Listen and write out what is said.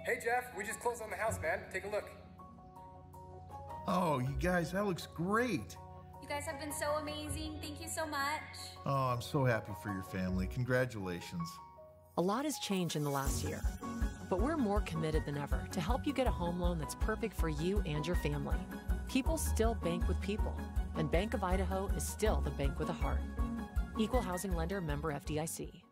Hey Jeff, we just closed on the house, man. Take a look. Oh, you guys, that looks great. You guys have been so amazing. Thank you so much. Oh, I'm so happy for your family. Congratulations. A lot has changed in the last year, but we're more committed than ever to help you get a home loan that's perfect for you and your family. People still bank with people, and Bank of Idaho is still the bank with a heart. Equal housing lender, member FDIC.